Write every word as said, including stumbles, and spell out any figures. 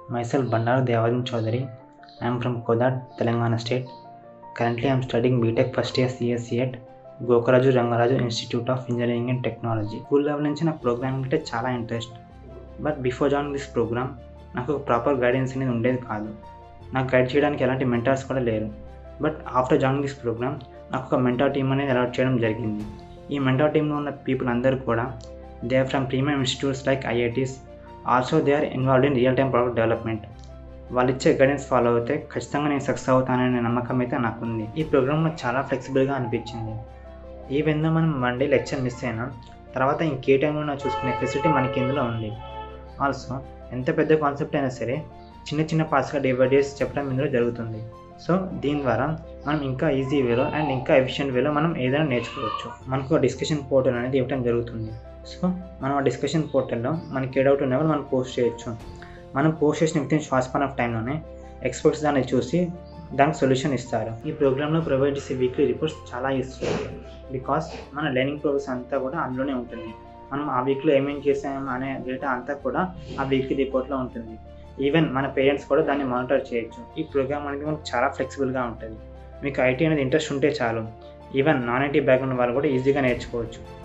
Myself Bandaru Devarajan Chaudhary. I am from Kodad, Telangana state. Currently I am studying B Tech first year C S C at Gokaraju Rangaraju Institute of Engineering and Technology. School level నుంచి నాకు programming అంటే చాలా interest. But before join this program నాకు ఒక proper guidance అనేది ఉండేది కాదు. నాకు గైడ్ చేయడానికి ఎలాంటి మెంటార్స్ కూడా లేరు. But after join this program నాకు ఒక మెంటార్ టీమ్ అనేది అలాట్ చేయడం జరిగింది. ఈ మెంటార్ టీంలో ఉన్న పీపుల్ అందరూ కూడా they are from premium institutes like IITs. Also they are involved in real time product development. వాళ్ళు ఇచ్చే గైడెన్స్ ఫాలో అయితే ఖచ్చితంగా నేను సక్సెస్ అవుతాననే నమ్మకం అయితే నాకు ఉంది. ఈ ప్రోగ్రామ్ నాకు చాలా ఫ్లెక్సిబుల్గా అనిపించింది. ఈవెన్ దో మనం వన్ డే లెక్చర్ మిస్ అయినా తర్వాత ఇంకే టైంలో నా చూసుకునే ఫెసిలిటీ మనకి ఇందులో ఉంది. ఆల్సో ఎంత పెద్ద కాన్సెప్ట్ అయినా సరే చిన్న చిన్న పార్ట్స్గా డివైడ్ చేసి చెప్పడం ఇందులో జరుగుతుంది. సో దీని ద్వారా మనం ఇంకా ఈజీ వేలో అండ్ ఇంకా ఎఫిషియెంట్ వేలో మనం ఏదైనా నేర్చుకోవచ్చు. మనకు డిస్కషన్ పోర్టల్ అనేది ఇవ్వడం జరుగుతుంది. సో మనం ఆ డిస్కషన్ పోర్టల్లో మనకి ఏ డౌట్ ఉన్నా కూడా మనం పోస్ట్ చేయొచ్చు. మనం పోస్ట్ చేసిన with in short span of టైంలోనే ఎక్స్పర్ట్స్ దాన్ని చూసి దానికి సొల్యూషన్ ఇస్తారు. ఈ ప్రోగ్రాంలో ప్రొవైడ్ చేసే వీక్లీ రిపోర్ట్స్ చాలా యూస్ఫుల్. బికాస్ మన లెర్నింగ్ ప్రోగ్రెస్ అంతా కూడా అందులోనే ఉంటుంది. మనం ఆ వీక్లో ఏమేమి చేసాం అనే డేటా అంతా కూడా ఆ వీక్లీ రిపోర్ట్లో ఉంటుంది. ఈవెన్ మన పేరెంట్స్ కూడా దాన్ని మానిటర్ చేయొచ్చు. ఈ ప్రోగ్రామ్ అనేది మనకు చాలా ఫ్లెక్సిబుల్గా ఉంటుంది. మీకు ఐటీ అనేది ఇంట్రెస్ట్ ఉంటే చాలు, ఈవెన్ నాన్ ఐటీ బ్యాక్గ్రౌండ్ వాళ్ళు కూడా ఈజీగా నేర్చుకోవచ్చు.